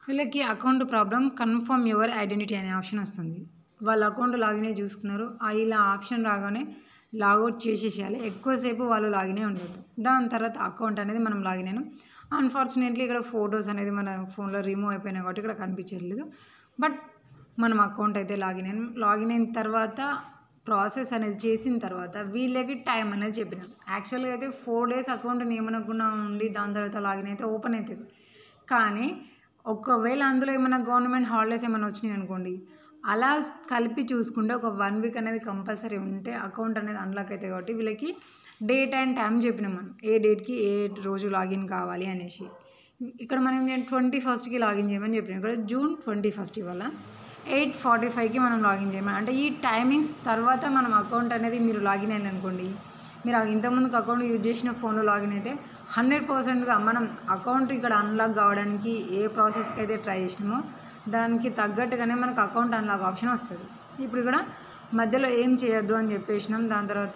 వీళ్ళకి account problem confirm your identity అనే option వస్తుంది. వాళ్ళ అకౌంట్ లాగిన్ చూసుకున్నారు, ఇలా ఆప్షన్ రాగానే లాగౌట్ చేసేసేయాలి. ఎక్కువసేపు వాళ్ళు లాగిన్ ఉండదు. దాని తర్వాత అకౌంట్ అనేది మనం లాగిన్ అయినాం. అన్ఫార్చునేట్లీ ఇక్కడ ఫొటోస్ అనేది మన ఫోన్లో రిమూవ్ అయిపోయినాయి కాబట్టి ఇక్కడ కనిపించట్లేదు. బట్ మనం అకౌంట్ అయితే లాగిన్ అయిన తర్వాత ప్రాసెస్ అనేది చేసిన తర్వాత వీళ్ళకి టైం అనేది చెప్పినాం. యాక్చువల్గా అయితే 4 days అకౌంట్ని ఏమనకుండా ఉండి దాని తర్వాత లాగిన్ అయితే ఓపెన్ అవుతుంది. కానీ ఒకవేళ అందులో ఏమైనా గవర్నమెంట్ హాలిడేస్ ఏమైనా వచ్చినాయి అనుకోండి, అలా కలిపి చూసుకుంటే ఒక 1 week అనేది కంపల్సరీ ఉంటే అకౌంట్ అనేది అన్లాక్ అవుతాయి. కాబట్టి వీళ్ళకి డేట్ అండ్ టైం చెప్పినాం మనం, ఏ డేట్కి ఏ రోజు లాగిన్ కావాలి అనేసి. ఇక్కడ మనం 21st లాగిన్ చేయమని చెప్పినాం. ఇక్కడ June 21 ఇవాళ 8:45కి మనం లాగిన్ చేయమని, అంటే ఈ టైమింగ్స్ తర్వాత మనం అకౌంట్ అనేది మీరు లాగిన్ అయ్యింది అనుకోండి, మీరు ఇంతకుముందుకు అకౌంట్ యూజ్ చేసిన ఫోన్లో లాగిన్ అయితే 100%గా మనం అకౌంట్ ఇక్కడ అన్లాక్ కావడానికి ఏ ప్రాసెస్కి అయితే ట్రై చేసినామో దానికి తగ్గట్టుగానే మనకు అకౌంట్ అన్లాక్ ఆప్షన్ వస్తుంది. ఇప్పుడు ఇక్కడ మధ్యలో ఏం చేయొద్దు అని చెప్పేసినాం, దాని తర్వాత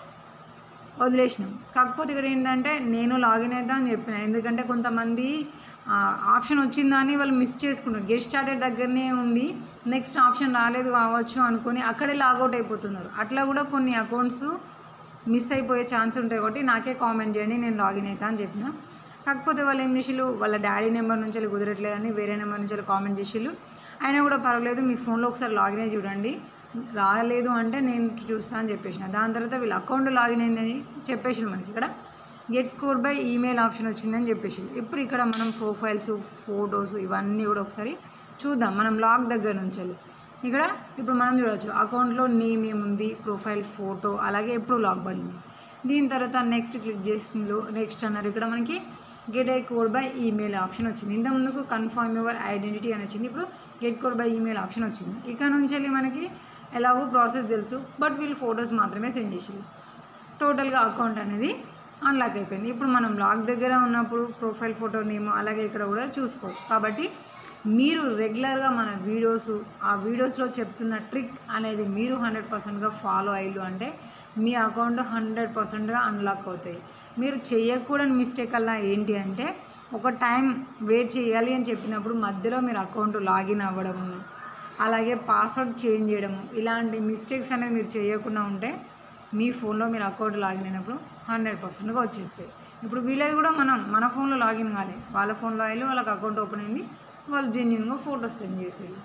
వదిలేసినాం. కాకపోతే ఇక్కడ ఏంటంటే నేను లాగిన్ అవుతా అని చెప్పిన, ఎందుకంటే కొంతమంది ఆప్షన్ వచ్చిందా అని వాళ్ళు మిస్ చేసుకుంటారు. గెట్ స్టార్టెడ్ దగ్గరనే ఉండి నెక్స్ట్ ఆప్షన్ రాలేదు కావచ్చు అనుకుని అక్కడే లాగౌట్ అయిపోతున్నారు. అట్లా కూడా కొన్ని అకౌంట్స్ మిస్ అయిపోయే ఛాన్స్ ఉంటాయి. కాబట్టి నాకే కామెంట్ చేయండి, నేను లాగిన్ అవుతా అని చెప్పిన. కాకపోతే వాళ్ళు ఏం చేసిళ్ళు, వాళ్ళ డాడీ నెంబర్ నుంచి కుదరట్లేదని వేరే నెంబర్ నుంచి కామెంట్ చేసిళ్ళు. అయినా కూడా పర్వాలేదు, మీ ఫోన్లో ఒకసారి లాగిన్ అయ్యి చూడండి, రాలేదు అంటే నేను చూస్తాను అని చెప్పేసిన. దాని తర్వాత వీళ్ళ అకౌంట్ లాగిన్ అయిందని చెప్పేసి మనకి ఇక్కడ get code by email option వచ్చిందని చెప్పేసి. ఇప్పుడు ఇక్కడ మనం ప్రొఫైల్స్, ఫొటోస్ ఇవన్నీ కూడా ఒకసారి చూద్దాం మనం లాగ్ దగ్గర నుంచి. ఇక్కడ ఇప్పుడు మనం చూడవచ్చు అకౌంట్లో నేమ్ ఏముంది, ప్రొఫైల్ ఫోటో, అలాగే ఎప్పుడు లాగ్ పడింది. దీని తర్వాత నెక్స్ట్ క్లిక్ చేసిందో నెక్స్ట్ అన్నారు. ఇక్కడ మనకి get a code by email option వచ్చింది. ఇంతకుముందుకు కన్ఫర్మ్ యువర్ ఐడెంటిటీ అని వచ్చింది, ఇప్పుడు get code by email option వచ్చింది. ఇక్కడ నుంచి వెళ్ళి మనకి ఎలాగో ప్రాసెస్ తెలుసు, బట్ వీళ్ళు ఫొటోస్ మాత్రమే సెండ్ చేసారు. టోటల్గా అకౌంట్ అనేది అన్లాక్ అయిపోయింది. ఇప్పుడు మనం లాక్ దగ్గర ఉన్నప్పుడు ప్రొఫైల్ ఫోటో నేమ్ అలాగే ఇక్కడ కూడా చూసుకోవచ్చు. కాబట్టి మీరు రెగ్యులర్గా మన ఆ వీడియోస్లో చెప్తున్న ట్రిక్ అనేది మీరు 100%గా ఫాలో అయ్యారు అంటే మీ అకౌంట్ 100%గా అన్లాక్ అవుతాయి. మీరు చేయకూడని మిస్టేక్ అలా ఏంటి అంటే, ఒక టైం వెయిట్ చేయాలి అని చెప్పినప్పుడు మధ్యలో మీరు అకౌంట్ లాగిన్ అవ్వడము, అలాగే పాస్వర్డ్ చేంజ్ చేయడము, ఇలాంటి మిస్టేక్స్ అనేది మీరు చేయకుండా ఉంటే మీ ఫోన్లో మీరు అకౌంట్ లాగిన్ అయినప్పుడు 100%గా వచ్చేస్తాయి. ఇప్పుడు వీళ్ళది కూడా మన ఫోన్లో లాగిన్ కాలే, వాళ్ళ ఫోన్లో అయ్యి వాళ్ళకి అకౌంట్ ఓపెన్ అయింది, వాళ్ళు జెన్యున్గా ఫొటోస్ సెండ్ చేసేది.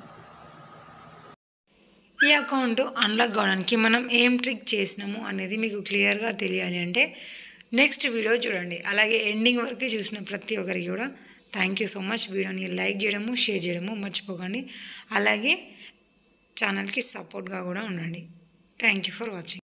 ఈ అకౌంట్ అన్లాక్ కావడానికి మనం ఏం ట్రిక్ చేసినాము అనేది మీకు క్లియర్గా తెలియాలి అంటే నెక్స్ట్ వీడియో చూడండి. అలాగే ఎండింగ్ వరకు చూసిన ప్రతి ఒక్కరికి కూడా థ్యాంక్ యూ సో మచ్. వీడియోని లైక్ చేయడము, షేర్ చేయడము మర్చిపోకండి. అలాగే ఛానల్కి సపోర్ట్గా కూడా ఉండండి. Thank you for watching.